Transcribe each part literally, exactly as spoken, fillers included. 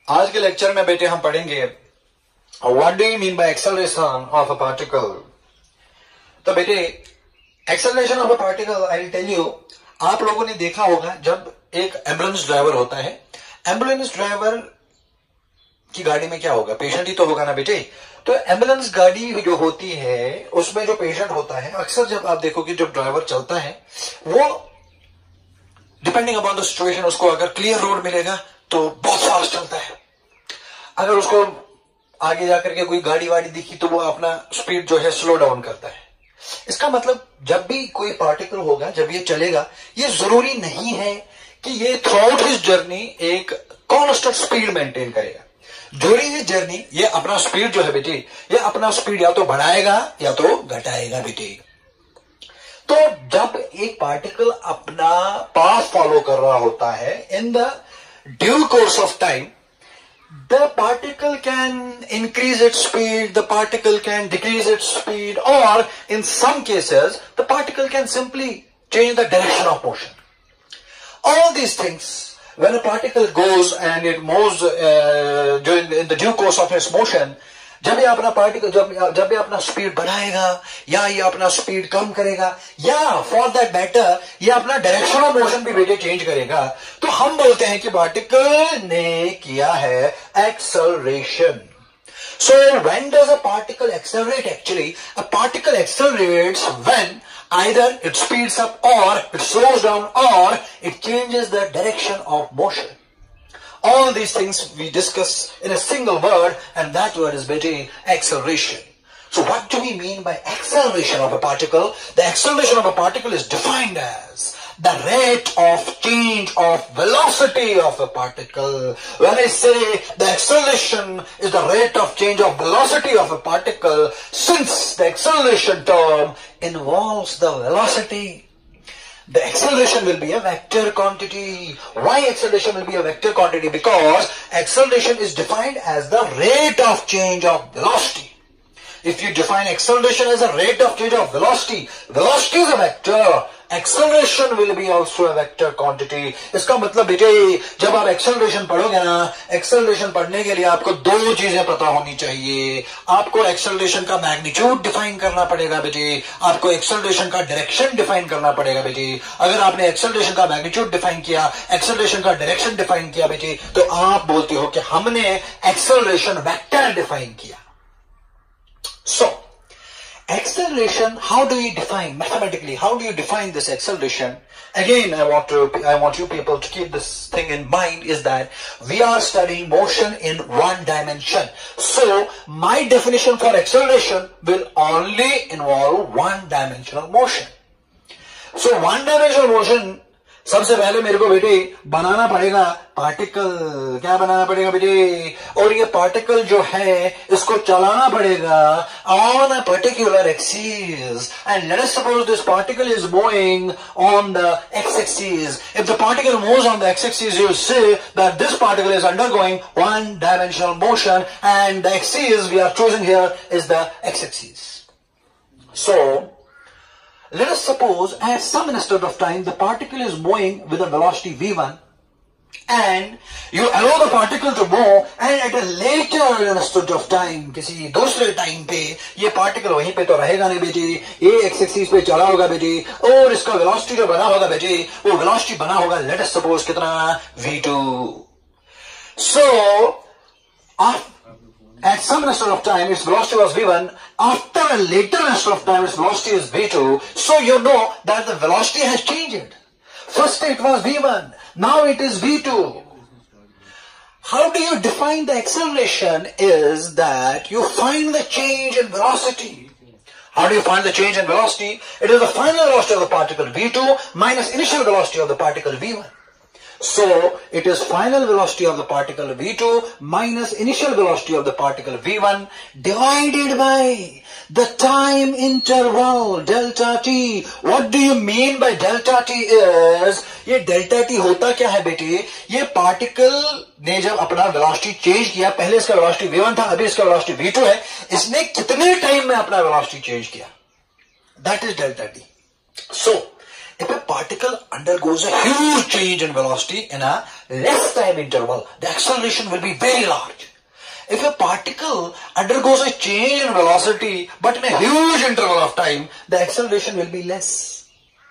आज के लेक्चर में बेटे हम पढ़ेंगे what do you mean by acceleration of a particle. तो बेटे acceleration of a particle I will tell you, आप लोगों ने देखा होगा जब एक एम्बुलेंस ड्राइवर होता है, एम्बुलेंस ड्राइवर की गाड़ी में क्या होगा, पेशेंट ही तो होगा ना बेटे। तो एम्बुलेंस गाड़ी जो होती है उसमें जो पेशेंट होता है, अक्सर जब आप देखो कि जब ड्राइवर चलता है वो डिपेंडिंग अपॉन द सिचुएशन, उसको अगर क्लियर रोड मिलेगा तो बहुत फास्ट चलता है, अगर उसको आगे जाकर के कोई गाड़ी वाड़ी दिखी तो वो अपना स्पीड जो है स्लो डाउन करता है। इसका मतलब जब भी कोई पार्टिकल होगा, जब ये चलेगा, ये जरूरी नहीं है कि ये थ्रू आउट हिज जर्नी एक कांस्टेंट स्पीड मेंटेन करेगा। ड्यूरिंग हिज जर्नी ये अपना स्पीड जो है बेटे, ये अपना स्पीड या तो बढ़ाएगा या तो घटाएगा बेटे। तो जब एक पार्टिकल अपना पाथ फॉलो कर रहा होता है in the due course of time, the particle can increase its speed, the particle can decrease its speed, or in some cases the particle can simply change the direction of motion. All these things, when a particle goes and it moves uh, during in the due course of its motion, जब ये अपना particle जब जब ये अपना speed बढ़ाएगा या ये अपना स्पीड कम करेगा या फॉर दैट मैटर ये अपना डायरेक्शन ऑफ मोशन भी बेटे चेंज करेगा, तो हम बोलते हैं कि पार्टिकल ने किया है acceleration. So when does a particle accelerate? Actually a particle accelerates when either it speeds up or it slows down or it changes the direction of motion. All these things we discuss in a single word, and that word is basically acceleration. So what do we mean by acceleration of a particle? The acceleration of a particle is defined as the rate of change of velocity of a particle. When I say the acceleration is the rate of change of velocity of a particle, since the acceleration term involves the velocity, the acceleration will be a vector quantity. Why acceleration will be a vector quantity? Because acceleration is defined as the rate of change of velocity. If you define acceleration as a rate of change of velocity, velocity is a vector, acceleration will be also a vector quantity. इसका मतलब बेटे जब आप acceleration पढ़ोगे ना, acceleration पढ़ने के लिए आपको दो चीजें पता होनी चाहिए। आपको acceleration का magnitude define करना पड़ेगा बेटे, आपको acceleration का direction define करना पड़ेगा बेटे। अगर आपने acceleration का magnitude define किया, acceleration का direction define किया बेटे, तो आप बोलते हो कि हमने acceleration vector define किया। So acceleration, how do you define mathematically? How do you define this acceleration? Again, I want to, I want you people to keep this thing in mind, is that we are studying motion in one dimension. So my definition for acceleration will only involve one dimensional motion. So one dimensional motion, सबसे पहले मेरे को बेटे बनाना पड़ेगा particle. क्या बनाना पड़ेगा बेटे? और ये पार्टिकल जो है इसको चलाना पड़ेगा on a particular axis, and let us suppose this particle is moving on the x axis. If the particle moves on the x axis, you say that this particle is undergoing one dimensional motion, and the axis we are choosing here is the x axis. So let us suppose at some instant of time the particle is moving with a velocity v one, and you allow the particle to move, and at a later instant of time, किसी दूसरे time पे ये particle वहीं पे तो रहेगा नहीं बेटे, ये एक्स एक्सिस पे चला होगा बेटे, और इसका वेलोसिटी जो बना होगा बेटे, वो वेलोसिटी बना होगा लेट अस सपोज कितना, v two. So at some instant of time its velocity was v one, after a later instant of time its velocity is v two, so you know that the velocity has changed. First it was v one, now it is v two. How do you define the acceleration? Is that you find the change in velocity. How do you find the change in velocity? It is the final velocity of the particle v two minus initial velocity of the particle v one. So it is final velocity of the particle v two minus initial velocity of the particle v one divided by the time interval delta t. What do you mean by delta t? Is ये delta t होता क्या है बेटे? ये particle ने जब अपना velocity change किया, पहले इसका वेलोसिटी v one था, अभी इसका वेलोसिटी v two है, इसने कितने टाइम में अपना वेलोसिटी चेंज किया, that is delta t. So if a particle undergoes a huge change in velocity in a less time interval, the acceleration will be very large. If a particle undergoes a change in velocity but in a huge interval of time, the acceleration will be less.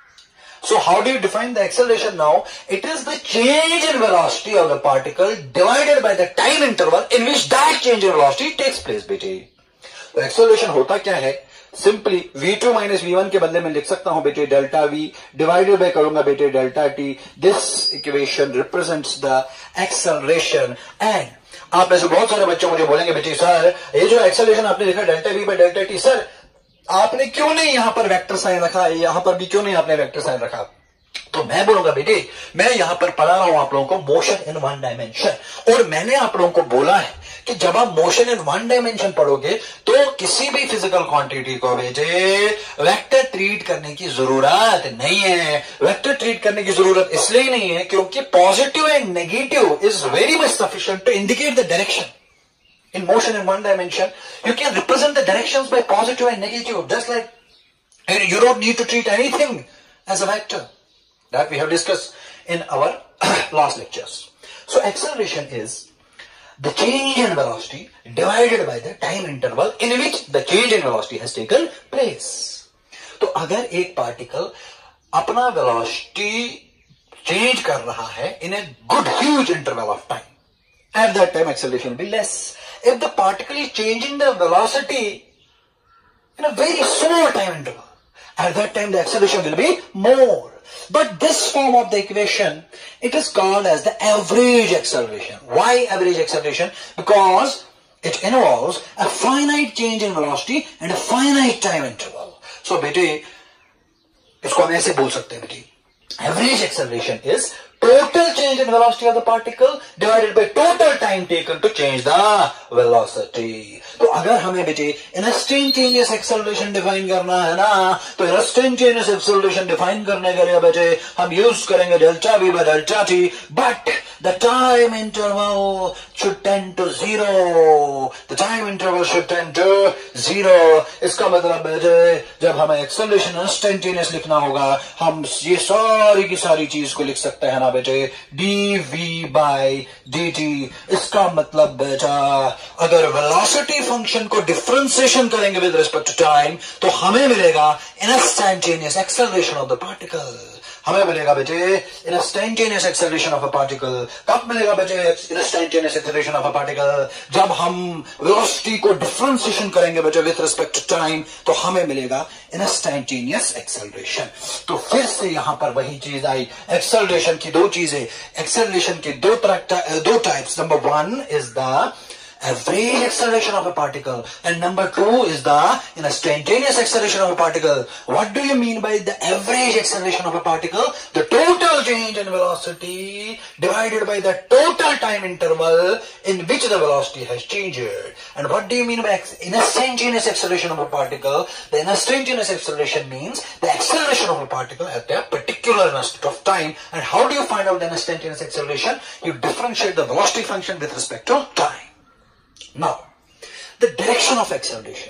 So how do you define the acceleration now? It is the change in velocity of the particle divided by the time interval in which that change in velocity takes place, बेटे. तो acceleration होता क्या है? Simply v two minus v one के बदले में लिख सकता हूं बेटे डेल्टा v divided by करूंगा बेटे delta t. This equation represents the acceleration. And आप में से बहुत सारे बच्चे मुझे बोलेंगे बेटे सर ये जो एक्सेलरेशन आपने लिखा delta V by delta T, sir आपने क्यों नहीं यहां पर वेक्टर साइन रखा, यहां पर भी क्यों नहीं आपने वेक्टर साइन रखा? तो मैं बोलूंगा बेटे मैं यहां पर पढ़ा रहा हूं आप लोगों को मोशन इन वन डायमेंशन, और मैंने आप लोगों को बोला है कि जब आप मोशन इन वन डायमेंशन पढ़ोगे तो किसी भी फिजिकल क्वांटिटी को बेटे वेक्टर ट्रीट करने की जरूरत नहीं है. वेक्टर ट्रीट करने की जरूरत इसलिए नहीं है क्योंकि positive and negative is very much sufficient to indicate the direction. In motion in one dimension, you can represent the directions by positive and negative, just like you don't need to treat anything as a vector. That we have discussed in our last lectures. So acceleration is the change in velocity divided by the time interval in which the change in velocity has taken place. तो अगर एक particle अपना velocity change कर रहा है in a good huge interval of time, at that time acceleration will be less. If the particle is changing the velocity in a very small time interval, at that time the acceleration will be more. But this form of the equation, it is called as the average acceleration. Why average acceleration? Because it involves a finite change in velocity and a finite time interval. So बेटे इसको हम ऐसे बोल सकते हैं बेटे, average acceleration is total change in velocity of the particle divided by total time taken to change the velocity. तो अगर हमें बेटे instantaneous acceleration define करना है ना, तो instantaneous acceleration define करने के लिए बेटे हम use करेंगे delta v by delta t, but the time interval should tend to zero. The time interval should tend to zero. इसका मतलब बेटे जब हमें acceleration instantaneous लिखना होगा हम ये सारी की सारी चीज को लिख सकते हैं ना बेटे dv by dt. इसका मतलब बेटा अगर वेलोसिटी फंक्शन को डिफरेंशिएशन करेंगे विद रिस्पेक्ट टू टाइम तो हमें मिलेगा instantaneous acceleration of the particle. हमें मिलेगा बेटे instantaneous acceleration of a particle. कब मिलेगा बेटे instantaneous acceleration of a particle? जब हम वेलोसिटी को डिफरेंशिएशन करेंगे बेटे विद रिस्पेक्ट टू टाइम तो हमें मिलेगा इंस्टैंटेनियस एक्सेलरेशन. तो फिर से यहां पर वही चीज आई, एक्सेलरेशन की दो चीजें, एक्सेलरेशन के दो तरह दो types. Number one is the average acceleration of a particle and number two is the instantaneous acceleration of a particle. What do you mean by the average acceleration of a particle? The total change in velocity divided by the total time interval in which the velocity has changed. And what do you mean by instantaneous acceleration of a particle? The instantaneous acceleration means the acceleration of a particle at a particular instant of time. And how do you find out the instantaneous acceleration? You differentiate the velocity function with respect to time. Now, the direction of acceleration.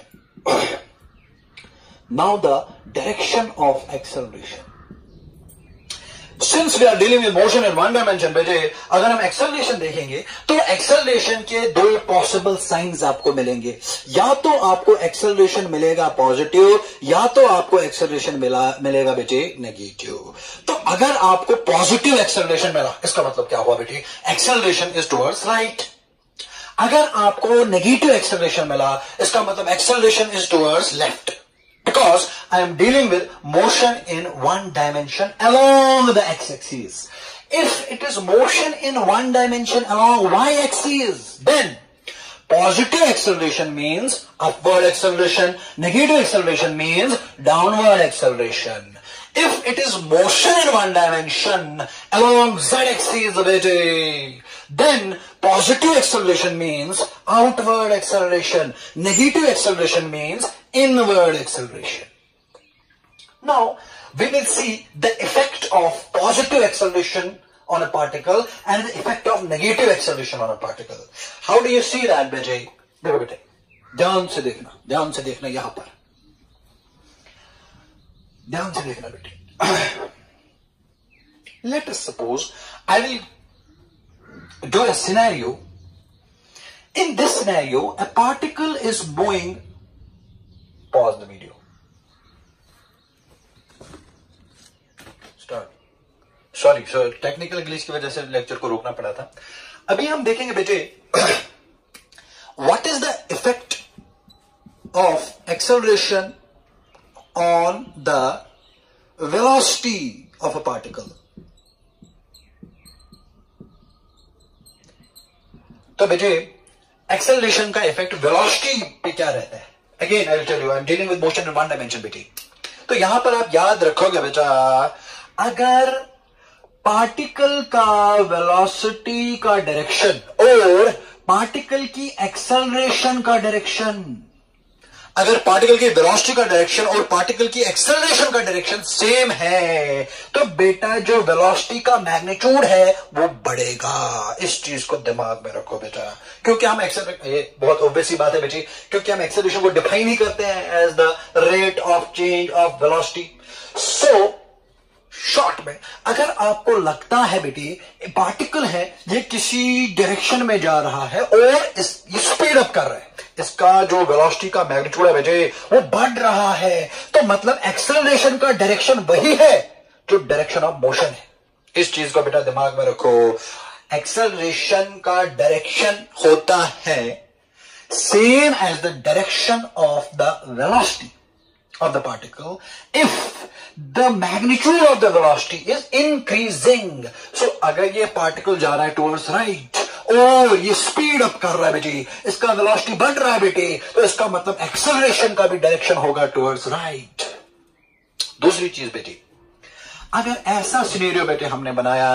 Now, the direction of acceleration. Since we are dealing with motion in one dimension, बेटे अगर हम acceleration देखेंगे तो acceleration के दो possible signs आपको मिलेंगे. या तो आपको acceleration मिलेगा positive या तो आपको acceleration मिला मिलेगा बेटे negative. तो अगर आपको positive acceleration मिला इसका मतलब क्या हुआ बेटे? Acceleration is towards right. अगर आपको नेगेटिव एक्सेलरेशन मिला इसका मतलब acceleration is towards left, because I am dealing with motion in one dimension along the x axis. If it is motion in one dimension along Y axis then positive acceleration means upward acceleration, negative acceleration means downward acceleration. If it is motion in one dimension along z-axis, then positive acceleration means outward acceleration. Negative acceleration means inward acceleration. Now, we will see the effect of positive acceleration on a particle and the effect of negative acceleration on a particle. How do you see that, बेटे? देखो बेटे, ध्यान से देखना, ध्यान से देखना यहां पर, ध्यान से देखना बेटे. Let us suppose I will do a scenario. In this scenario, a particle is moving. Pause the video. Start. Sorry, sir. Technical glitch की वजह से लेक्चर को रोकना पड़ा था. अभी हम देखेंगे बेटे, what is the effect of acceleration on the velocity of a particle. तो बेटे एक्सेलरेशन का इफेक्ट वेलोसिटी पे क्या रहता है? Again I will tell you, I am dealing with motion in one dimension बेटे. तो यहां पर आप याद रखोगे बेटा, अगर पार्टिकल का वेलोसिटी का डायरेक्शन और पार्टिकल की एक्सेलरेशन का डायरेक्शन, अगर पार्टिकल की वेलोसिटी का डायरेक्शन और पार्टिकल की एक्सेलरेशन का डायरेक्शन सेम है, तो बेटा जो वेलोसिटी का मैग्नीट्यूड है वो बढ़ेगा. इस चीज को दिमाग में रखो बेटा, क्योंकि हम एक्सेलरेशन, ये बहुत ऑब्वियस सी बात है बेटी, क्योंकि हम एक्सेलरेशन को डिफाइन ही करते हैं as the rate of change of velocity. So short में अगर आपको लगता है बेटी पार्टिकल है, ये किसी डायरेक्शन में जा रहा है और इस ये स्पीड अप कर रहा है, इसका जो वेलोसिटी का मैग्नीट्यूड है बेटे वो बढ़ रहा है, तो मतलब एक्सेलरेशन का डायरेक्शन वही है जो डायरेक्शन ऑफ मोशन है. इस चीज को बेटा दिमाग में रखो. एक्सेलरेशन का डायरेक्शन होता है same as the direction of the velocity of the particle if the magnitude of the velocity is increasing. So अगर ये particle जा रहा है towards right और ये speed up कर रहा है बेटी, इसका velocity बढ़ रहा है बेटी, तो इसका मतलब acceleration का भी direction होगा towards right. दूसरी चीज बेटी, अगर ऐसा सिनेरियो बेटे हमने बनाया,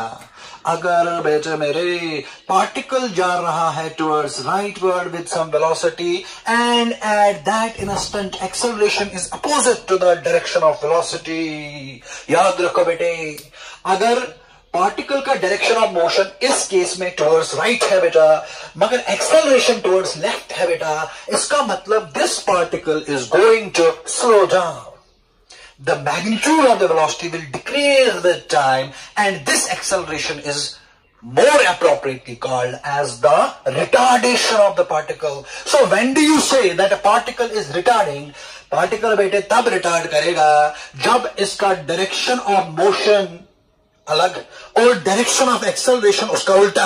अगर बेटे मेरे पार्टिकल जा रहा है towards rightward with some velocity and at that instant acceleration is opposite to the direction of velocity. याद रखो बेटे, अगर पार्टिकल का डायरेक्शन ऑफ मोशन इस केस में टुवर्ड्स राइट है बेटा, मगर एक्सेलरेशन टुवर्ड्स लेफ्ट है बेटा, इसका मतलब this particle is going to slow down. The magnitude of the velocity will decrease with time, and this acceleration is more appropriately called as the retardation of the particle. So when do you say that a particle is retarding? Particle बेटे तब retard करेगा जब इसका direction of motion अलग और direction of acceleration उसका उल्टा.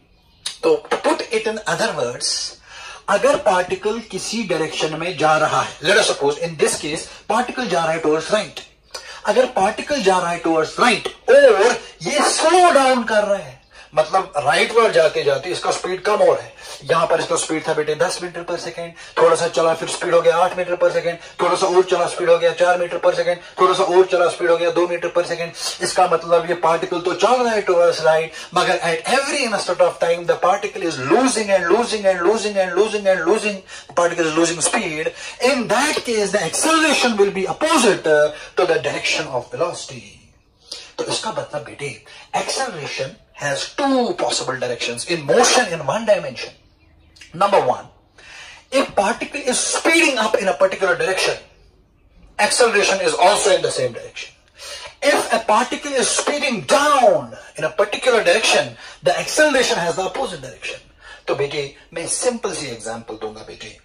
तो to put it in other words, अगर पार्टिकल किसी डायरेक्शन में जा रहा है, let us suppose in this case particle जा रहा है टुवर्ड्स राइट, अगर पार्टिकल जा रहा है टुवर्ड्स राइट और ये स्लो डाउन कर रहा है, मतलब राइट वर्ड जाते जाते इसका स्पीड कम हो रहा है. यहां पर इसका स्पीड था बेटे दस मीटर पर सेकेंड, थोड़ा सा चला फिर स्पीड हो गया आठ मीटर पर सेकेंड, थोड़ा सा और चला स्पीड हो गया चार मीटर पर सेकेंड, थोड़ा सा और चला स्पीड हो गया दो मीटर पर सेकेंड. इसका मतलब ये पार्टिकल तो चल रहा है टुवर्ड्स राइट, मगर at every instant of time the particle is losing and losing and losing and losing and losing particle is losing speed. In that case the acceleration will be opposite to the direction of velocity. तो इसका मतलब बेटे acceleration has two possible directions in motion in one dimension. Number one, if particle is speeding up in a particular direction, acceleration is also in the same direction. If a particle is speeding down in a particular direction, the acceleration has the opposite direction. तो बेटे मैं simple सी example दूंगा बेटे,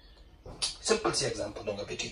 simple सी example दूंगा बेटे.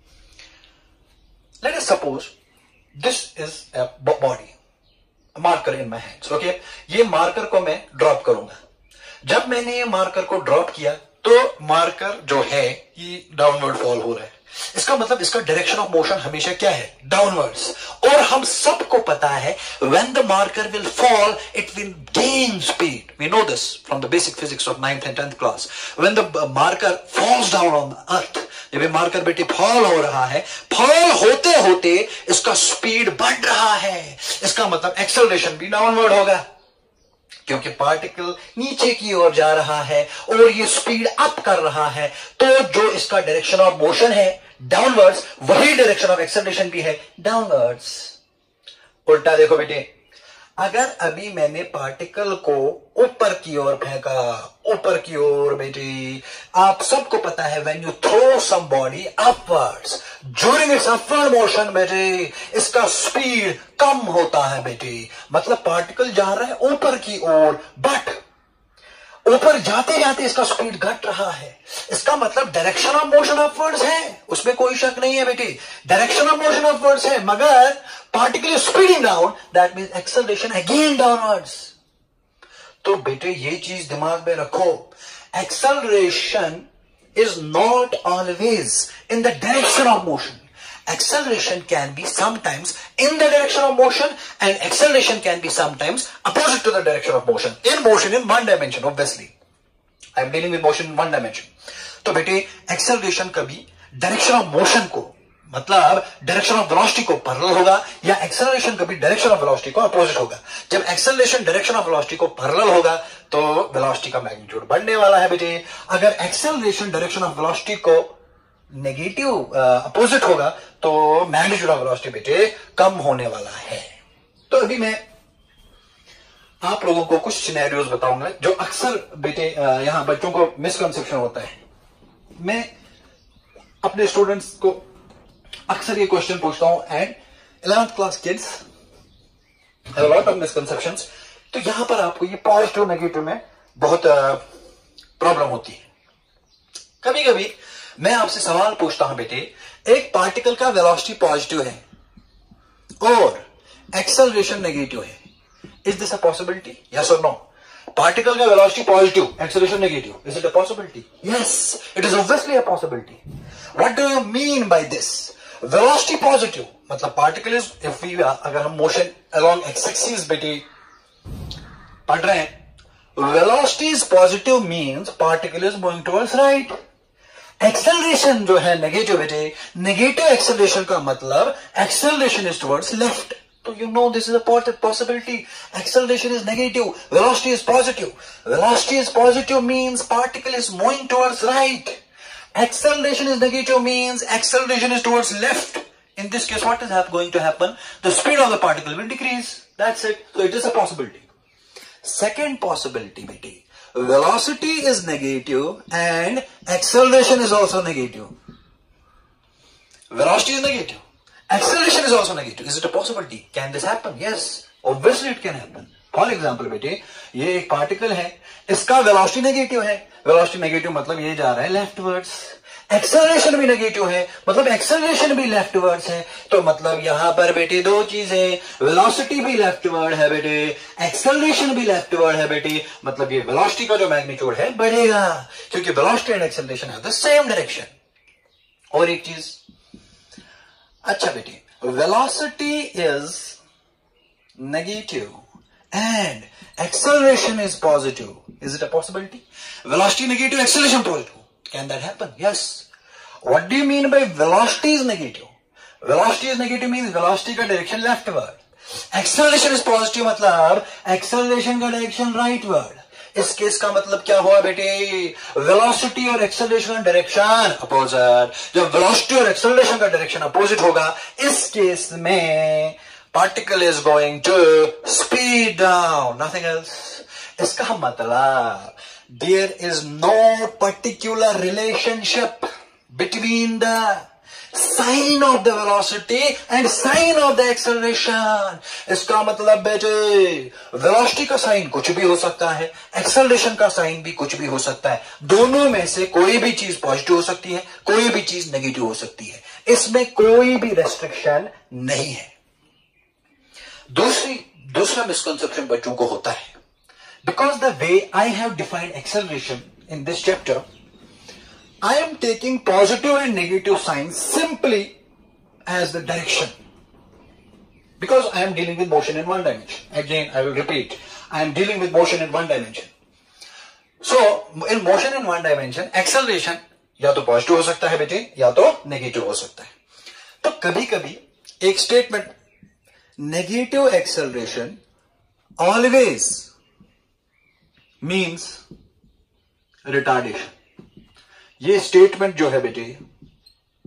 Let us suppose this is a body, a marker in my hands. Okay, ये marker को मैं ड्रॉप करूंगा. जब मैंने ये मार्कर को ड्रॉप किया तो मार्कर जो है ये डाउनवर्ड फॉल हो रहा है. इसका मतलब इसका डायरेक्शन ऑफ मोशन हमेशा क्या है? डाउनवर्ड्स. और हम सबको पता है when the marker will fall it will gain speed. We know this from the basic physics of ninth and tenth class. When the marker falls down on the earth, जब ये मार्कर बेटे fall हो रहा है, fall होते होते इसका speed बढ़ रहा है, इसका मतलब एक्सेलरेशन भी डाउनवर्ड होगा, क्योंकि पार्टिकल नीचे की ओर जा रहा है और ये स्पीड अप कर रहा है. तो जो इसका डायरेक्शन ऑफ मोशन है डाउनवर्ड्स, वही डायरेक्शन ऑफ एक्सेलरेशन भी है डाउनवर्ड्स. उल्टा देखो बेटे, अगर अभी मैंने पार्टिकल को ऊपर की ओर फेंका, ऊपर की ओर बेटी, आप सबको पता है when you throw some body upwards during its upward motion बेटी, इसका स्पीड कम होता है बेटी, मतलब पार्टिकल जा रहा है ऊपर की ओर, बट ऊपर जाते जाते इसका स्पीड घट रहा है, इसका मतलब डायरेक्शन ऑफ मोशन अपवर्ड्स है, उसमें कोई शक नहीं है बेटी, डायरेक्शन ऑफ मोशन अपवर्ड्स है, मगर particle is speeding down, that means acceleration again downwards. तो बेटे ये चीज दिमाग में रखो, acceleration is not always in the direction of motion. Acceleration can be sometimes in the direction of motion and acceleration can be sometimes opposite to the direction of motion. In motion in one dimension, obviously. I am dealing with motion in one dimension. तो बेटे acceleration कभी direction of motion को, मतलब direction of velocity को parallel होगा, या acceleration कभी direction of velocity को opposite होगा. जब acceleration direction of velocity को parallel होगा तो velocity का magnitude बढ़ने वाला है बेटे. अगर acceleration direction of velocity को नेगेटिव अपोजिट होगा तो मैग्नीट्यूड ऑफ वेलोसिटी बेटे कम होने वाला है. तो अभी मैं आप लोगों को कुछ सिनेरियोज बताऊंगा जो अक्सर बेटे यहां बच्चों को मिसकंसेप्शन होता है. मैं अपने स्टूडेंट्स को अक्सर ये क्वेश्चन पूछता हूं and eleventh class kids have a lot of misconceptions. तो यहां पर आपको ये पॉजिटिव नेगेटिव में बहुत प्रॉब्लम होती है. कभी कभी मैं आपसे सवाल पूछता हूं बेटे, एक पार्टिकल का वेलोसिटी पॉजिटिव है और एक्सेलरेशन नेगेटिव है, is this a possibility? Yes और नो? पार्टिकल का velocity positive, acceleration negative, is it a possibility? Yes, it is obviously a possibility. What do you mean by this? Velocity positive मतलब particle is, if we अगर हम motion along x axis बेटे पढ़ रहे हैं, velocity is positive means particle is moving towards right. Acceleration जो है negative बेटे, नेगेटिव एक्सेलरेशन का मतलब एक्सेलरेशन इज टुवर्ड्स लेफ्ट. तो you know this is a possibility. Acceleration is negative, velocity is positive. Velocity is positive means particle is moving towards right. Acceleration is negative means acceleration is towards left. In this case, what is going to happen? The speed of the particle will decrease. That's it. So it is a possibility. Second possibility, beti. Velocity is negative and acceleration is also negative. Velocity is negative. Acceleration is also negative. Is it a possibility? Can this happen? Yes. Obviously it can happen. For example बेटे, ये एक particle है, इसका velocity negative है. Velocity negative मतलब ये जा रहा है लेफ्टवर्ड्स. एक्सेलरेशन भी नेगेटिव है मतलब एक्सेलरेशन भी लेफ्टवर्ड्स है. तो मतलब यहां पर बेटे दो चीजें, वेलोसिटी भी लेफ्टवर्ड है बेटे, एक्सेलरेशन भी लेफ्टवर्ड है बेटे, मतलब ये वेलोसिटी का जो मैग्नीट्यूड है बढ़ेगा, क्योंकि वेलोसिटी एंड एक्सेलरेशन है द सेम डायरेक्शन. और एक चीज, अच्छा बेटे, velocity is negative and acceleration is positive. Is it a possibility? Velocity negative, acceleration positive. Can that happen? Yes. What do you mean by velocity is negative? Velocity is negative means velocity का direction leftward. Acceleration is positive मतलब acceleration का direction rightward. इस case का मतलब क्या हुआ बेटे? Velocity और एक्सेलरेशन का डायरेक्शन अपोजिट. जब वेलोसिटी और एक्सेलरेशन का डायरेक्शन अपोजिट होगा, इस केस में particle is going to speed down, nothing else. इसका मतलब there is no particular relationship between the sign of the velocity and sign of the acceleration. इसका मतलब बेटे velocity का साइन कुछ भी हो सकता है, acceleration का साइन भी कुछ भी हो सकता है. दोनों में से कोई भी चीज पॉजिटिव हो सकती है, कोई भी चीज नेगेटिव हो सकती है. इसमें कोई भी रेस्ट्रिक्शन नहीं है. दूसरी दूसरा मिसकंसेप्शन बच्चों को होता है, because the way I have defined acceleration in this chapter, I am taking positive and negative sign simply as the direction, because I am dealing with motion in one dimension. Again I will repeat, I am dealing with motion in one dimension. So in motion in one dimension acceleration या तो positive हो सकता है बेटे, या तो negative हो सकता है. तो कभी कभी एक statement negative acceleration always means retardation. ये स्टेटमेंट जो है बेटे,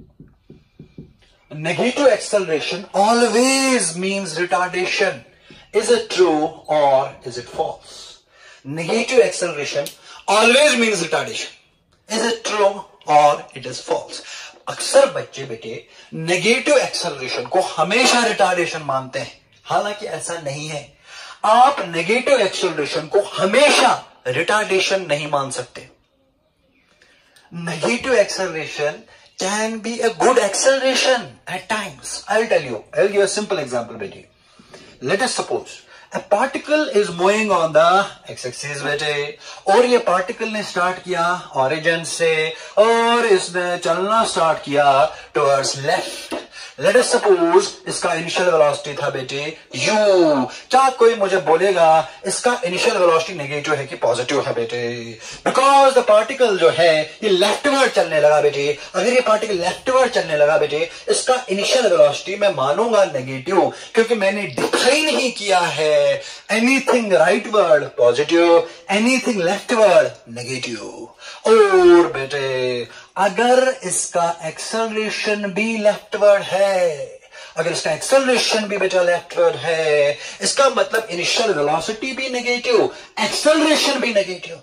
negative acceleration always means retardation. Is it true or is it false? Negative acceleration always means retardation. Is it true or it is false? अक्सर बच्चे बेटे negative acceleration को हमेशा retardation मानते हैं, हालांकि ऐसा नहीं है। आप नेगेटिव एक्सेलरेशन को हमेशा रिटार्डेशन नहीं मान सकते। Negative acceleration can be a good acceleration at times. I'll tell you. I'll give a simple example, beti. Let us suppose a particle is moving on the x-axis, beti, और ये particle ने start किया origin से और इसने चलना start किया towards left. Let us suppose इसका initial velocity था बेटे u. क्या कोई मुझे बोलेगा इसका initial velocity negative है कि positive है बेटे? Because the particle जो है ये leftward चलने लगा बेटे। अगर ये particle leftward चलने लगा बेटे, इसका initial velocity मैं मानूंगा negative, क्योंकि मैंने define ही किया है anything rightward positive, anything leftward negative। और बेटे अगर इसका एक्सेलरेशन भी लेफ्टवर्ड है, अगर इसका एक्सेलरेशन भी बेटा लेफ्टवर्ड है, इसका मतलब इनिशियल वेलोसिटी भी नेगेटिव, एक्सेलरेशन भी नेगेटिव,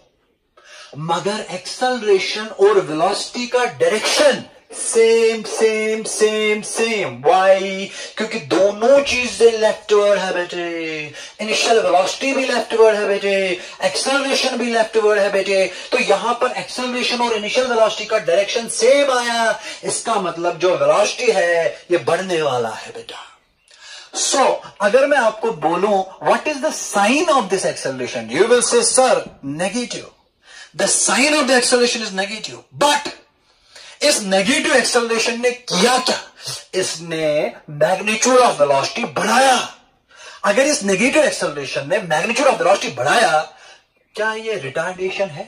मगर एक्सेलरेशन और वेलोसिटी का direction same same same same. Why? क्योंकि दोनों चीजें लेफ्टवर्ड है बेटे, इनिशियल वेलोसिटी भी लेफ्टवर्ड है बेटे, एक्सेलरेशन भी लेफ्टवर्ड है बेटे, तो यहां पर एक्सेलरेशन और इनिशियल वेलोसिटी का डायरेक्शन सेम आया, इसका मतलब जो वेलोसिटी है ये बढ़ने वाला है बेटा। सो so, अगर मैं आपको बोलूं what is the sign of this acceleration, you will say sir negative. The sign of the acceleration is negative, but इस नेगेटिव एक्सेलरेशन ने किया क्या? इसने मैग्नीट्यूड ऑफ वेलोसिटी बढ़ाया। अगर इस नेगेटिव एक्सेलरेशन ने मैग्नीट्यूड ऑफ वेलोसिटी बढ़ाया, क्या ये रिटार्डेशन है?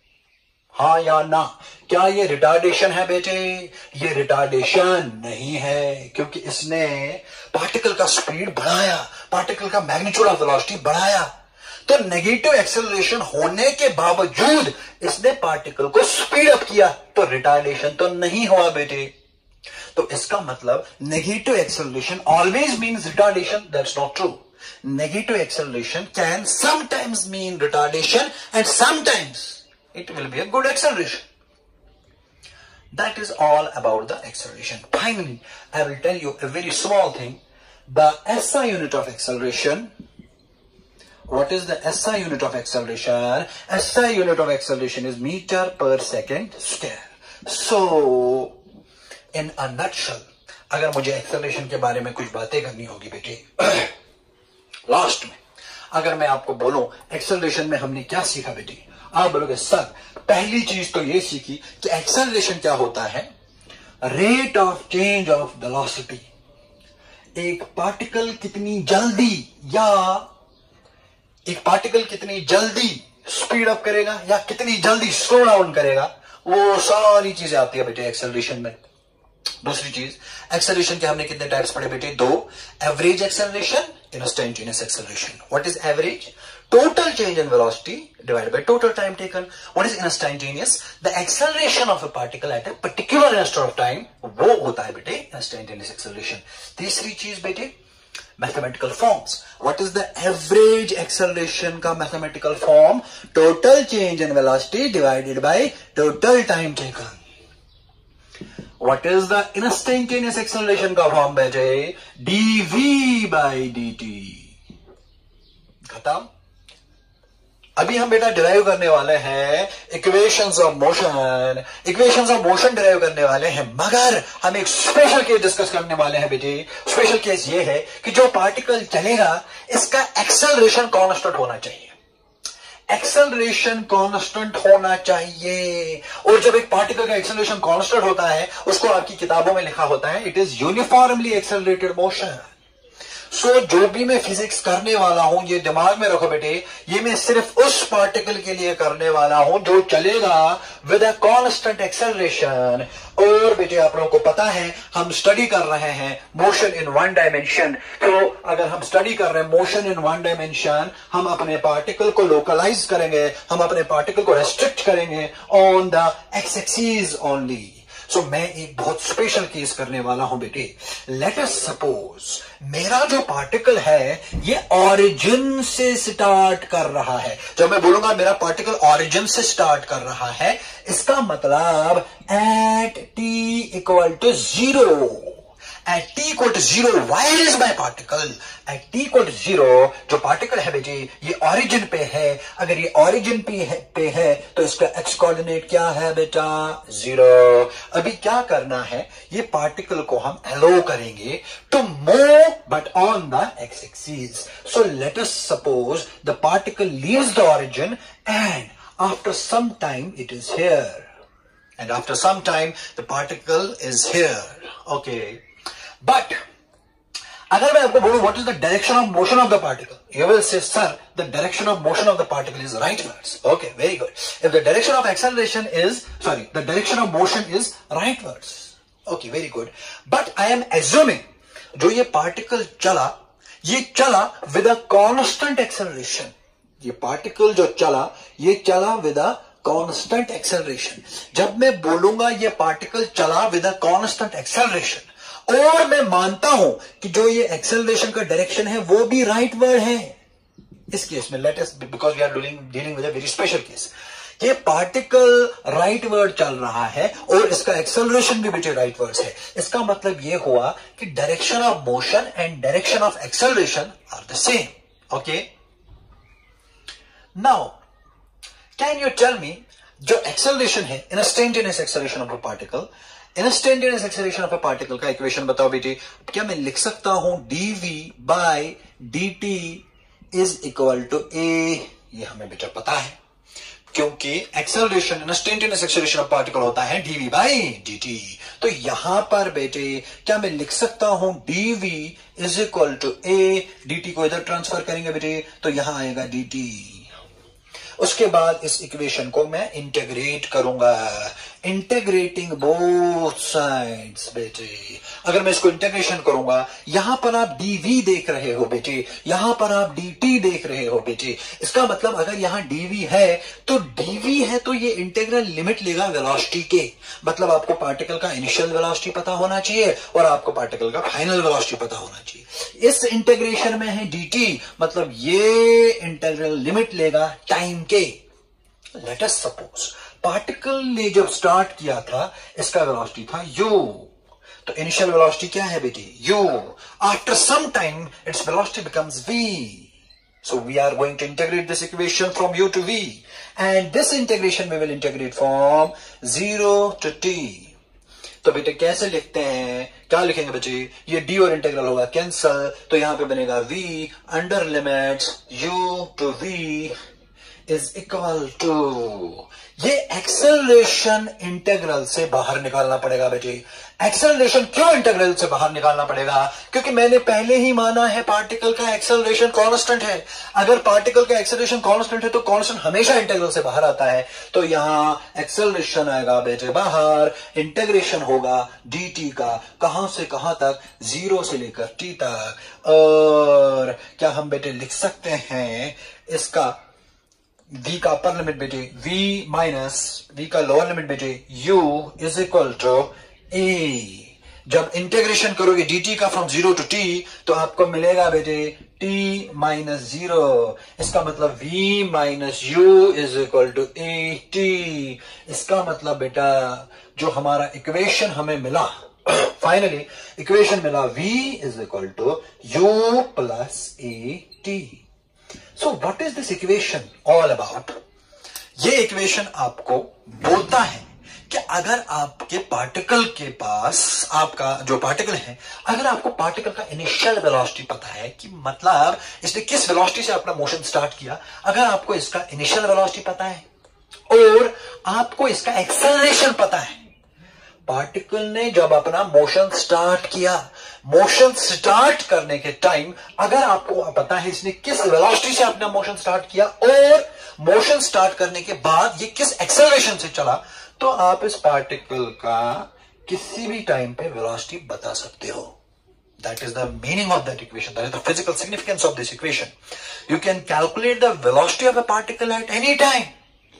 हाँ या ना? क्या ये रिटार्डेशन है बेटे? ये रिटार्डेशन नहीं है, क्योंकि इसने पार्टिकल का स्पीड बढ़ाया, पार्टिकल का मैग्नीट्यूड ऑफ वेलोसिटी बढ़ाया। तो नेगेटिव एक्सेलरेशन होने के बावजूद इसने पार्टिकल को स्पीड अप किया, तो रिटार्डेशन तो नहीं हुआ बेटे। तो इसका मतलब negative acceleration always means retardation, that's not true. Negative acceleration can sometimes mean retardation and sometimes it will be a good acceleration. That is all about the acceleration. Finally, I will tell you a very small thing. The S I unit of acceleration. What is the S I unit of acceleration? S I unit of acceleration is meter per second square. So, in a nutshell, अगर मुझे acceleration के बारे में कुछ बातें करनी होगी बेटे, लास्ट में अगर मैं आपको बोलूं acceleration में हमने क्या सीखा बेटे, आप बोलोगे सर पहली चीज तो ये सीखी कि एक्सेलरेशन क्या होता है, rate of change of velocity. एक पार्टिकल कितनी जल्दी या एक पार्टिकल कितनी जल्दी स्पीड अप करेगा या कितनी जल्दी स्लो डाउन करेगा, वो सारी चीजें आती है बेटे एक्सेलरेशन में। दूसरी चीज, एक्सेलरेशन के हमने कितने टाइप्स पढ़े बेटे? दो, average acceleration, instantaneous acceleration. What is average? Total change in velocity divided by total time taken. What is instantaneous? The acceleration of a particle at a particular instant of time, वो होता है बेटे instantaneous acceleration. तीसरी चीज बेटे mathematical forms. What is the average acceleration का mathematical form? Total change in velocity divided by total time taken. What is the instantaneous acceleration का form बेटे? dv by dt. खत्म। अभी हम बेटा डिराइव करने वाले हैं equations of motion, equations of motion derive करने वाले हैं, मगर हम एक स्पेशल केस डिस्कस करने वाले हैं बेटे। स्पेशल केस ये है कि जो पार्टिकल चलेगा इसका एक्सेलरेशन कांस्टेंट होना चाहिए, एक्सेलरेशन कांस्टेंट होना चाहिए। और जब एक पार्टिकल का एक्सेलरेशन कांस्टेंट होता है, उसको आपकी किताबों में लिखा होता है it is uniformly accelerated motion. So so, जो भी मैं फिजिक्स करने वाला हूं ये दिमाग में रखो बेटे, ये मैं सिर्फ उस पार्टिकल के लिए करने वाला हूं जो चलेगा विद अ कांस्टेंट एक्सेलरेशन। और बेटे आप लोगों को पता है हम स्टडी कर रहे हैं मोशन इन वन डायमेंशन, तो अगर हम स्टडी कर रहे हैं मोशन इन वन डायमेंशन, हम अपने पार्टिकल को लोकलाइज करेंगे, हम अपने पार्टिकल को रेस्ट्रिक्ट करेंगे on the x axis only. So so, मैं एक बहुत स्पेशल केस करने वाला हूं बेटे. लेट अस सपोज मेरा जो पार्टिकल है ये ऑरिजिन से स्टार्ट कर रहा है. जब मैं बोलूंगा मेरा पार्टिकल ऑरिजिन से स्टार्ट कर रहा है, इसका मतलब at t equal to zero. At t equal to zero, where is my particle? At t equal to zero, जो पार्टिकल है बेटी ये ऑरिजिन पे है. अगर ये ऑरिजिन पे है, पे है तो इसका एक्स कोऑर्डिनेट क्या है बेटा? जीरो. अभी क्या करना है, ये पार्टिकल को हम अलो करेंगे to move but on the x axis. So let us suppose the particle leaves the origin and after some time it is here. And after some time the particle is here. Okay, but अगर मैं आपको बोलूं what is the direction of motion of the particle, you will say sir the direction of motion of the particle is rightwards. Okay, very good. If the direction of acceleration is sorry the direction of motion is rightwards. Okay, very good. But I am assuming जो ये particle चला ये चला with a constant acceleration. ये particle जो चला ये चला विद अ कांस्टेंट एक्सेलरेशन. जब मैं बोलूंगा ये पार्टिकल चला विद अ कांस्टेंट एक्सेलरेशन और मैं मानता हूं कि जो ये एक्सेलरेशन का डायरेक्शन है वो भी राइट वर्ड है, इस केस में let us because we are dealing dealing with a very special case. ये पार्टिकल राइट वर्ड चल रहा है और इसका एक्सेलरेशन भी बेटे राइट वर्ड है. इसका मतलब ये हुआ कि direction of motion and direction of acceleration are the same. Okay, now can you tell me जो एक्सेलरेशन है instantaneous acceleration of a particle, instantaneous acceleration of a particle का इक्वेशन बताओ बेटे. क्या मैं लिख सकता हूं dv by d is equal to a? ये हमें बेटा पता है क्योंकि acceleration instantaneous acceleration of particle होता है डीवी बाय डी. तो यहां पर बेटे क्या मैं लिख सकता हूं dv is equal to a, d को इधर ट्रांसफर करेंगे बेटे तो यहां आएगा डी. उसके बाद इस इक्वेशन को मैं इंटीग्रेट करूंगा, इंटीग्रेटिंग बोथ साइड्स बेटे. अगर मैं इसको इंटीग्रेशन करूंगा, यहां पर आप डीवी देख रहे हो बेटे, यहां पर आप डीटी देख रहे हो बेटे. इसका मतलब अगर यहां डीवी है तो डीवी है तो ये इंटीग्रल लिमिट लेगा वेलोसिटी के. मतलब आपको पार्टिकल का इनिशियल वेलोसिटी पता होना चाहिए और आपको पार्टिकल का फाइनल वेलोसिटी पता होना चाहिए. इस इंटीग्रेशन में है डीटी, मतलब ये इंटीग्रल लिमिट लेगा टाइम के. लेट अस सपोज पार्टिकल ने जब स्टार्ट किया था इसका वेलोसिटी था u, तो इनिशियल वेलोसिटी क्या है बेटी? u. After some time its velocity becomes v. So we are going to integrate this equation from u to v, and this integration we will integrate from zero to t. तो बेटे कैसे लिखते हैं, क्या लिखेंगे बच्चे? ये d और इंटीग्रल होगा कैंसल, तो यहां पे बनेगा v under limit u to v is equal to. ये एक्सेलरेशन इंटीग्रल से बाहर निकालना पड़ेगा बेटे. एक्सेलरेशन क्यों इंटीग्रल से बाहर निकालना पड़ेगा? क्योंकि मैंने पहले ही माना है पार्टिकल का एक्सेलरेशन कांस्टेंट है. अगर पार्टिकल का एक्सेलरेशन कांस्टेंट है तो कांस्टेंट हमेशा इंटीग्रल से बाहर आता है. तो यहां एक्सेलरेशन आएगा बेटे बाहर, इंटीग्रेशन होगा dt का कहां से कहां तक? जीरो से लेकर t तक. और क्या हम बेटे लिख सकते हैं इसका v का अपर लिमिट बेटे v माइनस v का लोअर लिमिट बेटे u is equal to a. जब इंटीग्रेशन करोगे dt का फ्रॉम जीरो टू t तो आपको मिलेगा बेटे t माइनस जीरो. इसका मतलब v minus u is equal to a t. इसका मतलब बेटा जो हमारा इक्वेशन हमें मिला फाइनली इक्वेशन मिला v is equal to u plus a t. So what is this equation all about? ये इक्वेशन आपको बोलता है कि अगर आपके पार्टिकल के पास आपका जो पार्टिकल है, अगर आपको पार्टिकल का इनिशियल वेलोसिटी पता है कि मतलब इसने किस वेलोसिटी से अपना मोशन स्टार्ट किया, अगर आपको इसका इनिशियल वेलोसिटी पता है और आपको इसका एक्सेलरेशन पता है, पार्टिकल ने जब अपना मोशन स्टार्ट किया, मोशन स्टार्ट करने के टाइम अगर आपको पता है इसने किस वेलोसिटी से अपना मोशन स्टार्ट किया और मोशन स्टार्ट करने के बाद ये किस एक्सेलरेशन से चला, तो आप इस पार्टिकल का किसी भी टाइम पे वेलोसिटी बता सकते हो. That is the meaning of that equation. That is the physical significance of this equation. You can calculate the velocity of a particle at any time.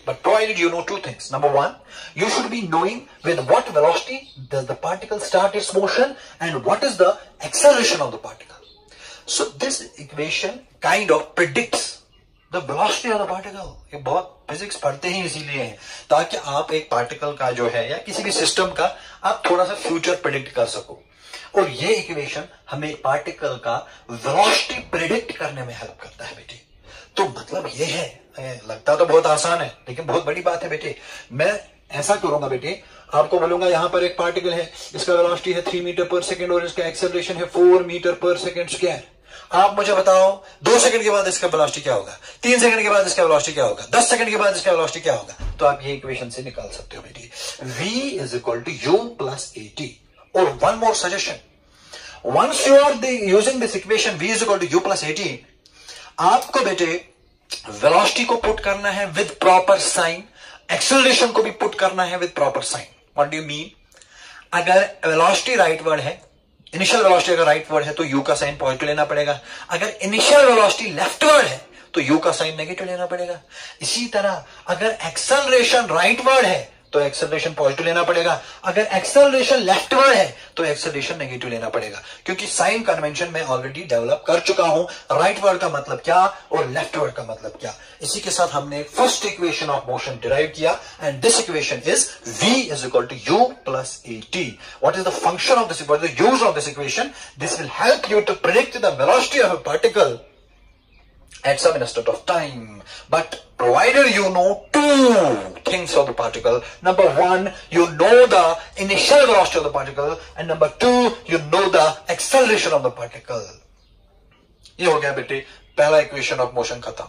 but provided you know two things. Number one, you should be knowing with what velocity does the particle start its motion and what is the acceleration of the particle. So this equation kind of predicts the velocity of the particle. ये बहुत physics पढ़ते ही इसीलिए है ताकि आप एक particle का जो है या किसी भी सिस्टम का आप थोड़ा सा फ्यूचर प्रेडिक्ट कर सको, और ये इक्वेशन हमें पार्टिकल का वेलोसिटी प्रेडिक्ट करने में हेल्प करता है बेटे। तो मतलब ये है, लगता तो बहुत आसान है लेकिन बहुत बड़ी बात है बेटे। मैं ऐसा करूंगा बेटे, आपको बोलूंगा यहां पर एक पार्टिकल है, इसका वेलोसिटी है थ्री मीटर पर सेकेंड और इसका एक्सेलरेशन है four metre per second square. आप मुझे बताओ दो सेकंड के बाद इसका वेलोसिटी क्या होगा, तीन सेकंड के बाद इसका वेलोसिटी क्या होगा, दस सेकंड के बाद इसका वेलोसिटी क्या होगा। तो आप ये इक्वेशन से निकाल सकते हो बेटे, v is equal to u plus a t. और one more suggestion, once you are using this equation v is equal to u plus a t, आपको बेटे वेलोसिटी को पुट करना है विद प्रॉपर साइन, एक्सेलरेशन को भी put करना है with proper sign. What do you mean? अगर वेलोसिटी राइट वर्ड है, इनिशियल वेलोसिटी अगर राइट वर्ड है तो यू का साइन पॉजिटिव लेना पड़ेगा। अगर इनिशियल वेलोसिटी लेफ्ट वर्ड है तो यू का साइन नेगेटिव लेना पड़ेगा। इसी तरह अगर एक्सेलरेशन राइट वर्ड है तो एक्सेलरेशन पॉजिटिव लेना पड़ेगा, अगर एक्सेलरेशन लेफ्ट वर्ड है तो एक्सेलरेशन नेगेटिव लेना पड़ेगा, क्योंकि साइन कन्वेंशन में ऑलरेडी डेवलप कर चुका हूं, राइट वर्ड का मतलब क्या और लेफ्ट वर्ड का मतलब क्या। इसी के साथ हमने first equation of motion derive किया, and this equation is v is equal to u plus a t. What is the function of this, what is the use of this equation? This will help you to predict the velocity of a particle at some instant of time, but provided you know two things of the particle. Number one, you know the initial velocity of the particle, and number two, you know the acceleration of the particle. ये हो गया बेटे पहला equation of motion खत्म।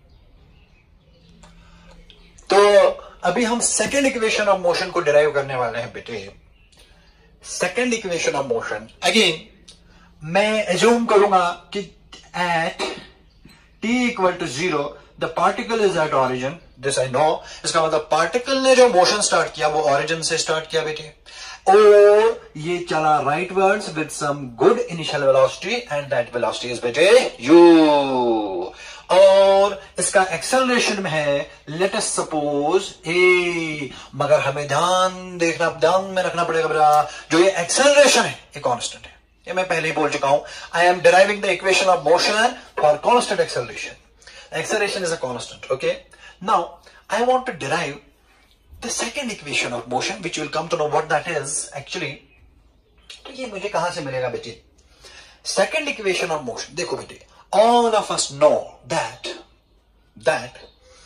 तो अभी हम second equation of motion को डिराइव करने वाले हैं बेटे। Second equation of motion, again मैं एज्यूम करूंगा कि at t equal to zero the particle is at origin, this I know. इसका मतलब पार्टिकल ने जो मोशन स्टार्ट किया वो ऑरिजिन से स्टार्ट किया बेटे, और ये चला rightwards with some good initial velocity, and that velocity is बेटे u। और इसका एक्सेलरेशन में है लेट अस सपोज a, मगर हमें ध्यान देखना ध्यान में रखना पड़ेगा बेटा, जो ये एक्सेलरेशन है ये कांस्टेंट है। ये मैं पहले ही बोल चुका हूं, I am deriving the equation of motion for constant acceleration. Acceleration is a constant, okay. Now I want to derive the second equation of motion which will come to know what that is actually. तो ये मुझे कहां से मिलेगा बेटे? Second equation of motion, देखो बेटे, all of us know that that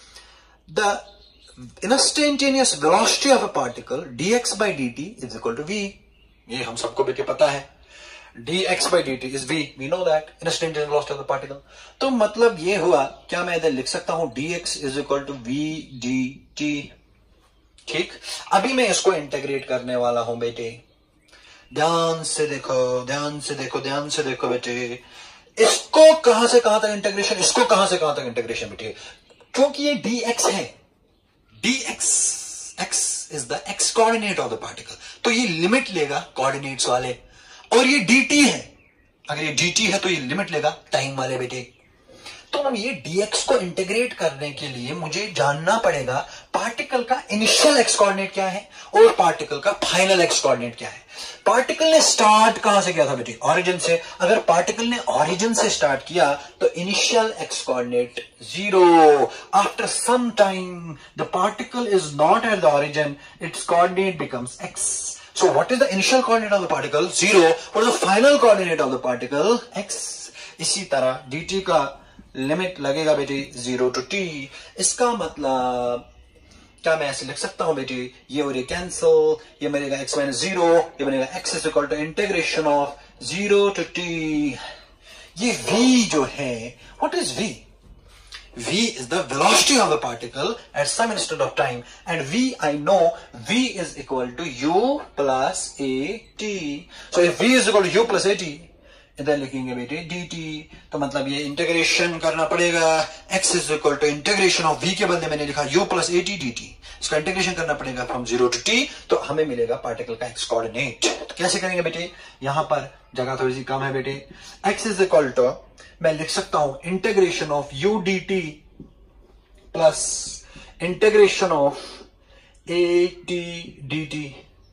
the instantaneous velocity of a particle dx by dt is equal to v। ये हम सबको बेटे पता है, dx by dt is v, we know that, instantaneous velocity of the particle। तो मतलब ये हुआ, क्या मैं इधर लिख सकता हूं dx is equal to v dt? ठीक, अभी मैं इसको इंटीग्रेट करने वाला हूं बेटे। ध्यान से देखो ध्यान से देखो ध्यान से देखो बेटे, इसको कहां से कहां तक इंटीग्रेशन, इसको कहां से कहां तक इंटीग्रेशन बेटे, क्योंकि ये dx है, dx x is the x coordinate of the particle, तो ये लिमिट लेगा कोऑर्डिनेट्स वाले, और ये dt है, अगर ये dt है तो ये लिमिट लेगा टाइम वाले बेटे। तो अब ये dx को इंटीग्रेट करने के लिए मुझे जानना पड़ेगा पार्टिकल का इनिशियल एक्स कोऑर्डिनेट क्या है और पार्टिकल का फाइनल एक्स कोऑर्डिनेट क्या है। पार्टिकल ने स्टार्ट कहां से किया था बेटे? ऑरिजिन से। अगर पार्टिकल ने ऑरिजिन से स्टार्ट किया तो initial x coordinate zero. After some time the particle is not at the origin, it's coordinate becomes x। So what is the initial coordinate of the particle? Zero. What is the final coordinate of the particle? X. इसी तरह dt का limit लगेगा बेटे zero to t। इसका मतलब क्या मैं ऐसे लिख सकता हूं बेटे, ये और ये कैंसिल, ये बनेगा x माइनस जीरो, ये बनेगा x is equal to integration of zero to t। ये v जो है, what is v? v is the velocity of the particle at some instant of time, and v, I know v is equal to u plus at। so if v is equal to u plus at, इधर लिखेंगे बेटे dt, तो मतलब ये integration करना पड़ेगा, x is equal to integration of v के बदले मैंने लिखा u plus at dt, इसका इंटीग्रेशन करना पड़ेगा फ्रॉम जीरो टू t, तो हमें मिलेगा पार्टिकल का x कोऑर्डिनेट। तो कैसे करेंगे बेटे? यहां पर जगह थोड़ी सी कम है बेटे, x is equal to मैं लिख सकता हूं integration of u dt plus integration of a t d t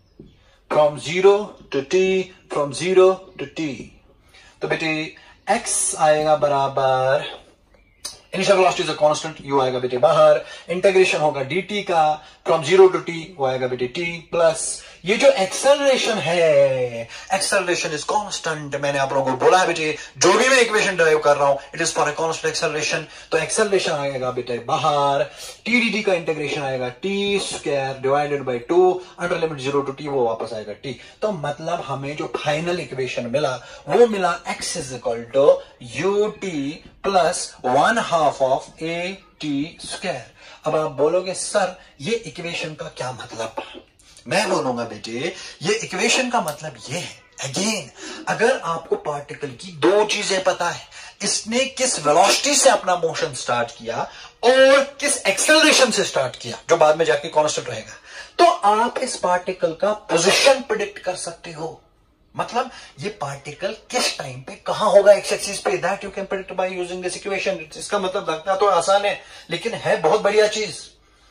from zero to t, from zero to t. तो बेटे x आएगा बराबर, initial velocity is a constant, u आएगा बेटे बाहर, इंटीग्रेशन होगा dt का फ्रॉम जीरो टू टी, वो आएगा बेटे t प्लस ये जो एक्सेलरेशन है, एक्सेलरेशन इज कांस्टेंट। मैंने आप लोगों को बोला है बेटे, जो भी मैं इक्वेशन ड्राइव कर रहा हूं it is for a constant acceleration. तो एक्सेलरेशन आएगा बेटे बाहर, टी डी टी का इंटीग्रेशन आएगा t square divided by two under limit zero to t, वो वापस आएगा टी। तो मतलब हमें जो फाइनल इक्वेशन मिला वो मिला x is equal to u t plus one half of a t square. अब आप बोलोगे सर ये इक्वेशन का क्या मतलब? मैं बोलूंगा बेटे ये इक्वेशन का मतलब ये है, अगेन अगर आपको पार्टिकल की दो चीजें पता है, इसने किस वेलोसिटी से अपना मोशन स्टार्ट किया और किस एक्सेलरेशन से स्टार्ट किया, जो बाद में जाके कांस्टेंट रहेगा, तो आप इस पार्टिकल का पोजीशन प्रेडिक्ट कर सकते हो। मतलब ये पार्टिकल किस टाइम पे कहां होगा एक्स एक्सिस पे, that you can predict by using this equation. इसका मतलब लगता तो आसान है लेकिन है बहुत बढ़िया चीज।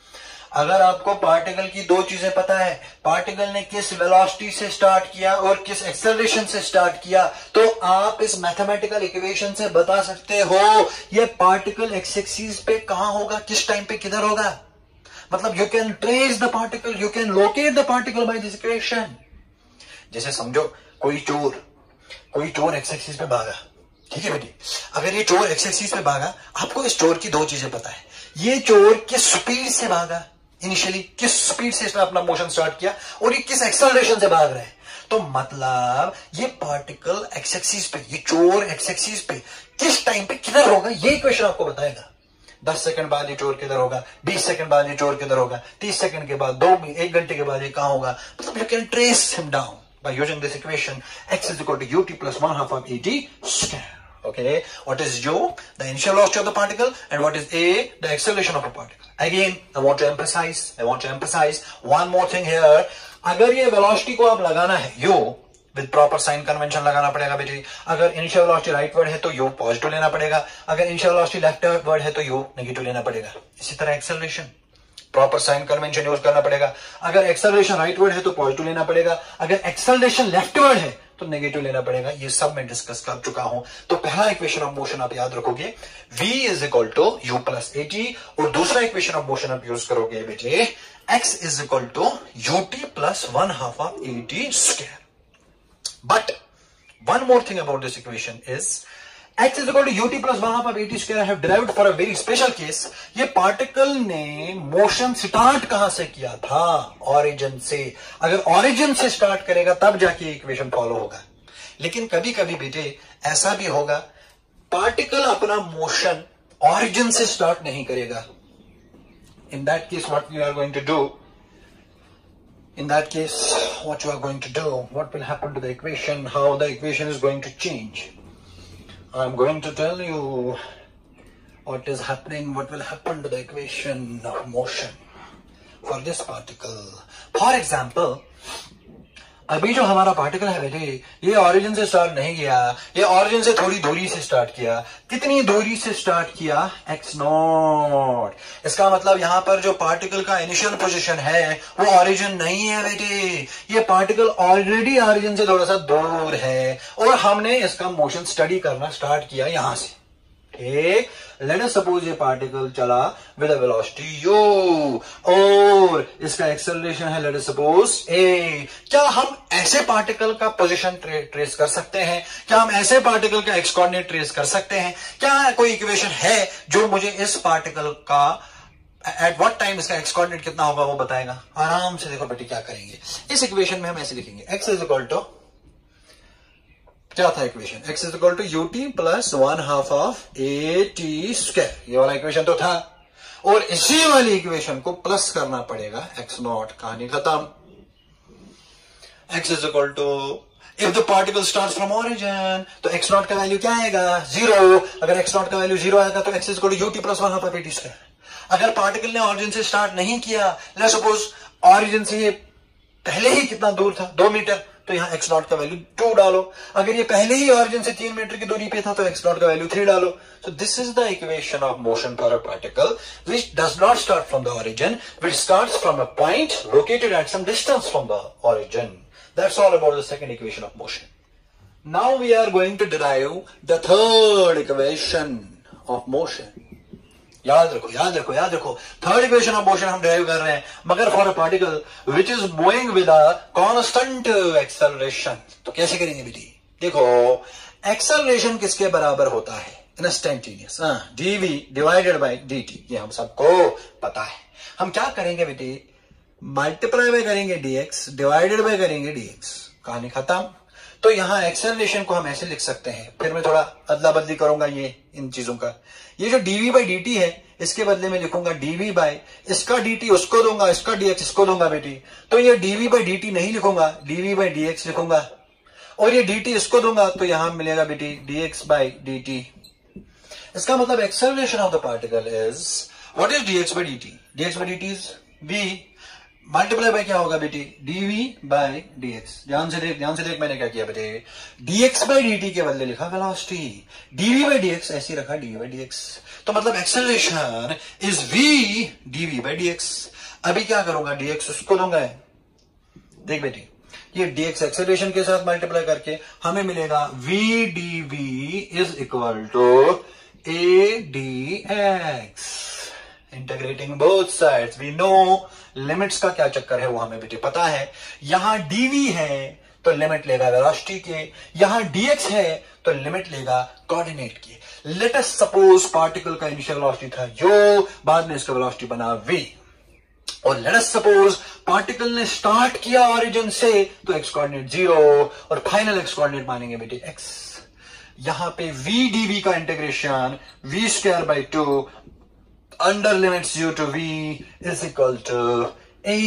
अगर आपको पार्टिकल की दो चीजें पता है, पार्टिकल ने किस वेलोसिटी से स्टार्ट किया और किस एक्सेलरेशन से स्टार्ट किया, तो आप इस मैथमेटिकल इक्वेशन से बता सकते हो ये पार्टिकल एक्स एक्सिस पे कहां होगा, किस टाइम पे किधर होगा। मतलब you can trace the particle, you can locate the particle by this equation. जैसे समझो कोई चोर कोई चोर एक्स एक्सिस पे भागा, ठीक है बेटी, अगर ये चोर एक्स एक्सिस पे भागा, आपको इस चोर की दो चीजें पता है, ये चोर किस स्पीड से भागा, इनिशियली किस स्पीड से इसने अपना मोशन स्टार्ट किया और ये किस एक्सेलरेशन से भाग रहे हैं। तो मतलब ये पार्टिकल एक्स एक्सिस पे, ये चोर एक्स एक्सिस पे किस टाइम पे किधर होगा, ये इक्वेशन आपको बताएगा। दस सेकंड बाद ये चोर किधर होगा, बीस सेकंड बाद ये चोर किधर होगा, तीस सेकंड के बाद, दो एक घंटे के बाद ये कहां होगा। मतलब you can trace him down by using this equation. X is equal to ut plus one half of at square. Okay, what is u? The initial velocity of the particle, and what is a? The acceleration of a particle. Again, I want to emphasize. I want to emphasize one more thing here. अगर ये velocity को आप लगाना है u with proper sign convention लगाना पड़ेगा बेटी। अगर initial velocity rightward है तो u positive लेना पड़ेगा, अगर initial velocity leftward है तो u negative लेना पड़ेगा। इसी तरह acceleration proper sign convention use करना पड़ेगा। अगर एक्सेलरेशन राइटवर्ड है तो पॉजिटिव लेना पड़ेगा, अगर एक्सेलरेशन लेफ्टवर्ड है तो नेगेटिव लेना पड़ेगा। ये सब मैं डिस्कस कर चुका हूं। तो पहला इक्वेशन ऑफ मोशन आप याद रखोगे v is equal to u plus a t, और दूसरा इक्वेशन ऑफ मोशन आप यूज करोगे बेटे x is equal to u t plus one half of a t square. But one more thing about this equation is x is equal to ut plus one half of at square I have derived for a very special case. ये particle ने motion start कहां से किया था? Origin से। अगर origin से start करेगा तब जाके इक्वेशन फॉलो होगा। लेकिन कभी कभी बेटे ऐसा भी होगा पार्टिकल अपना मोशन ऑरिजिन से स्टार्ट नहीं करेगा। In that case what we are going to do in that case what you are going to do, what will happen to the equation, how the equation is going to change. I'm going to tell you what is happening, what will happen to the equation of motion for this particle. For example, अभी जो हमारा particle है बेटे ये origin से start नहीं किया, ये ऑरिजिन से थोड़ी दूरी से स्टार्ट किया। कितनी दूरी से स्टार्ट किया? X naught. इसका मतलब यहां पर जो पार्टिकल का इनिशियल पोजीशन है वो ऑरिजिन नहीं है बेटे, ये पार्टिकल ऑलरेडी ऑरिजिन से थोड़ा सा दूर है और हमने इसका मोशन स्टडी करना स्टार्ट किया यहां से। ठीक, लेट अस सपोज ये पार्टिकल चला विद अ वेलोसिटी u और इसका एक्सेलरेशन है लेट अस सपोज a। क्या हम ऐसे पार्टिकल का पोजीशन ट्रे, ट्रेस कर सकते हैं? क्या हम ऐसे पार्टिकल का एक्स कोऑर्डिनेट ट्रेस कर सकते हैं? क्या कोई इक्वेशन है जो मुझे इस पार्टिकल का एट व्हाट टाइम इसका एक्स कोऑर्डिनेट कितना होगा वो बताएगा? आराम से देखो बेटी क्या करेंगे। इस इक्वेशन में हम ऐसे लिखेंगे x इज इक्वल टू, क्या था equation? x is equal to u t plus one half of a t square. ये वाला इक्वेशन तो था और इसी वाली इक्वेशन को प्लस करना पड़ेगा x नॉट। कहानी खत्म। x is equal to, if the particle starts from origin तो x नॉट का वैल्यू क्या आएगा? जीरो। अगर x नॉट का वैल्यू जीरो आएगा तो x is equal to u t plus one half of a t square. अगर particle ने ऑरिजिन से स्टार्ट नहीं किया, लेट्स सपोज ऑरिजिन से ये पहले ही कितना दूर था, दो मीटर, तो यहाँ एक्स नॉट का वैल्यू टू डालो। अगर ये पहले ही ऑरिजिन से तीन मीटर की दूरी पे था तो एक्स नॉट का वैल्यू थ्री डालो। So this is the equation of motion for a particle which does not start from the origin, which starts from a point located at some distance from the origin. That's all about the second equation of motion. Now we are going to derive the third equation of motion. याद रखो याद रखो याद रखो third equation of motion हम derive कर रहे हैं, मगर for a particle which is moving with a constant acceleration. तो कैसे करेंगे बेटी? देखो एक्सेलरेशन किसके बराबर होता है? Instantaneous dv divided by dt. ये हम सबको पता है. हम क्या करेंगे बेटी? मल्टीप्लाई बाय करेंगे डीएक्स, डिवाइडेड बाय करेंगे डीएक्स. कहानी खत्म. तो यहां एक्सेलरेशन को हम ऐसे लिख सकते हैं, फिर मैं थोड़ा अदला बदली करूंगा ये इन चीजों का. ये जो डीवी बाई डी टी है इसके बदले में लिखूंगा डीवी बाय इसका डी टी उसको दूंगा, इसका डीएक्स इसको दूंगा बेटी. तो ये डीवी बाई डी टी नहीं लिखूंगा, डीवी बाई डीएक्स लिखूंगा. और ये डी टी इसको दूंगा तो यहां मिलेगा बेटी डीएक्स बाई डी टी. इसका मतलब acceleration of the particle is what is dx by d t? Dx by d t is v multiply by क्या होगा बेटी? Dv by dx. ध्यान से देख ध्यान से देख मैंने क्या किया बेटे? डीएक्स बाय डीटी के बदले लिखा वेलोसिटी, डीवी बाय डीएक्स ऐसे रखा डीवी बाय डीएक्स. तो मतलब acceleration is v dv by dx. अभी क्या करूंगा? डीएक्स उसको दूंगा. देख बेटी ये डीएक्स एक्सेलरेशन के साथ मल्टीप्लाई करके हमें मिलेगा v dv is equal to a d x. Integrating both sides. We know limits का क्या चक्कर है वो हमें बेटे पता है. यहां डीवी है तो लिमिट लेगा वेलोसिटी के, यहां डीएक्स है तो लिमिट लेगा कोऑर्डिनेट की. लेट अस सपोज पार्टिकल का इनिशियल वेलोसिटी था जो, बाद में इसका वेलोसिटी बना v. और लेट अस सपोज पार्टिकल ने स्टार्ट किया ऑरिजिन से तो एक्स कोऑर्डिनेट जीरो और फाइनल एक्स कोऑर्डिनेट मानेंगे बेटे एक्स. यहां पे v dv का integration v square by two under limits u to v is equal to a.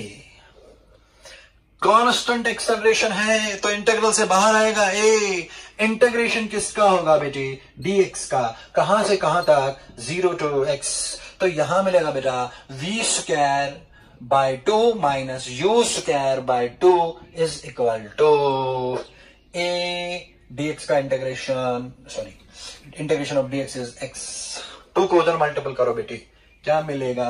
Constant acceleration है तो इंटीग्रल से बाहर आएगा a. इंटीग्रेशन किसका होगा बेटी? dx का. कहां से कहां तक? Zero to x. तो यहां मिलेगा बेटा v square by two minus u square by two is equal to a. dx का integration sorry integration of dx is x. Two को उधर मल्टीपल करो बेटी, क्या मिलेगा?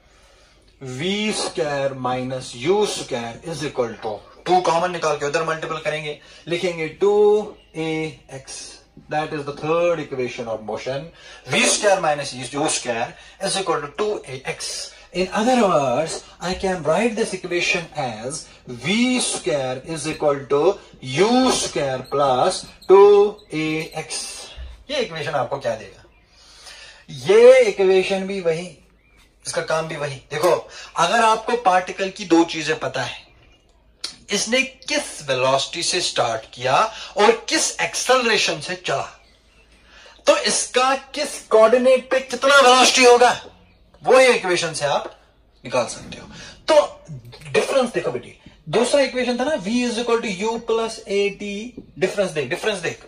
v square minus u square is equal to, two common निकाल के उधर मल्टीपल करेंगे, लिखेंगे two a x. That is the third equation of motion. v square minus u square is equal to two a x. In other words, I can write this equation as v square is equal to u square plus two a x. ये equation आपको क्या देगा? ये equation भी वही, इसका काम भी वही. देखो अगर आपको पार्टिकल की दो चीजें पता है, इसने किस वेलोसिटी से स्टार्ट किया और किस एक्सेलरेशन से चला, तो इसका किस कोऑर्डिनेट पे कितना वेलोसिटी होगा वो ये इक्वेशन से आप निकाल सकते हो. तो डिफरेंस देखो बेटी, दूसरा इक्वेशन था ना v is equal to u plus a t. Difference देख डिफरेंस देख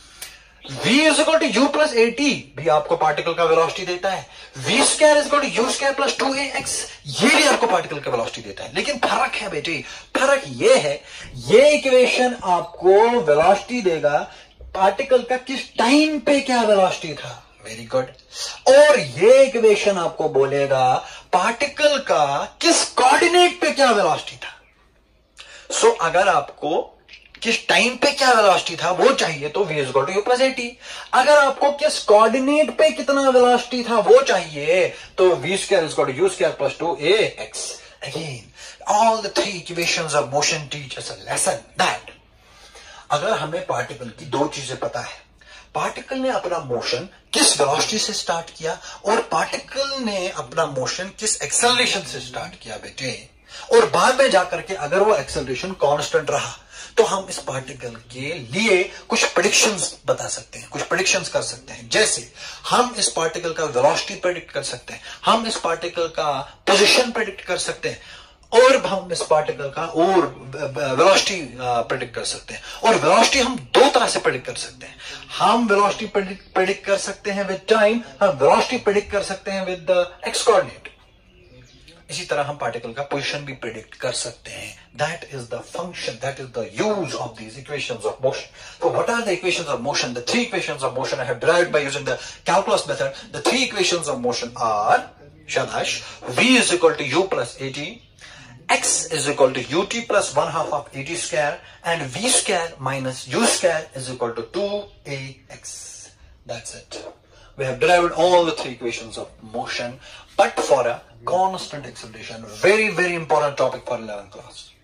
v is equal to u plus a t भी आपको पार्टिकल का वेलोसिटी देता है. v square is equal to u square plus two a x ये भी आपको पार्टिकल का वेलोसिटी देता है. लेकिन फर्क है बेटी, फर्क ये है ये इक्वेशन आपको वेलोसिटी देगा पार्टिकल का किस टाइम पे क्या वेलोसिटी था. Very good. और ये इक्वेशन आपको बोलेगा पार्टिकल का किस कोऑर्डिनेट पे क्या वेलोसिटी था. सो so, अगर आपको किस टाइम पे क्या वेलोसिटी था वो चाहिए तो v is equal to u plus a t. अगर आपको किस कोऑर्डिनेट पे कितना वेलोसिटी था वो चाहिए तो v square is equal to u square plus two a x. Again all the three equations of motion teach us a lesson that अगर हमें पार्टिकल की दो चीजें पता है, पार्टिकल ने अपना मोशन किस वेलोसिटी से स्टार्ट किया और पार्टिकल ने अपना मोशन किस एक्सेलरेशन से स्टार्ट किया बेटे, और बाद में जाकर के अगर वो एक्सेलरेशन कांस्टेंट रहा तो हम इस पार्टिकल के लिए कुछ प्रेडिक्शंस बता सकते हैं, कुछ प्रेडिक्शंस कर सकते हैं. जैसे हम इस पार्टिकल का वेलोसिटी प्रेडिक्ट कर सकते हैं, हम इस पार्टिकल का पोजीशन प्रेडिक्ट कर सकते हैं, और हम इस पार्टिकल का और वेलोसिटी प्रेडिक्ट कर सकते हैं. और वेलोसिटी हम दो तरह से प्रेडिक्ट कर सकते हैं. हम वेलोसिटी प्रेडिक्ट कर सकते हैं विद टाइम, हम वेलोसिटी प्रेडिक्ट कर सकते हैं विद एक्स कोऑर्डिनेट. इसी तरह हम पार्टिकल का पोजीशन भी प्रिडिक्ट कर सकते हैं. That is the function, that is the use of these equations of motion. So what are the equations of motion? The three equations of motion I have derived by using the calculus method. The three equations of motion are, Shabash, V is equal to U plus AT, X is equal to ut plus one half of at square, and V square minus U square is equal to two A X. That's it. We have derived all the three equations of motion, but for a constant acceleration. Very, very important topic for eleventh class.